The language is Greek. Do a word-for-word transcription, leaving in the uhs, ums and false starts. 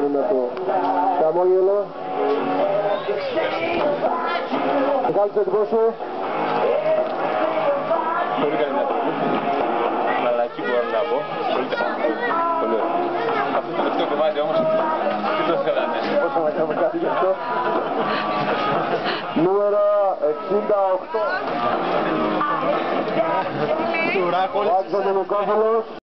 με το χαμόγελο. Μεγάλη τις εντυπώσεις σου. Πολύ καλή μια τροπή. Μαλακή μπορώ να πω. Πολύ καλή. Πολύ ωραία. Αυτό το τελευταίο κομμάτι όμως τι το θέλανε. Πώς θα να κάνουμε κάτι γι' αυτό. Νούμερο εξήντα οκτώ. Ο Άξος Νομικόπουλος.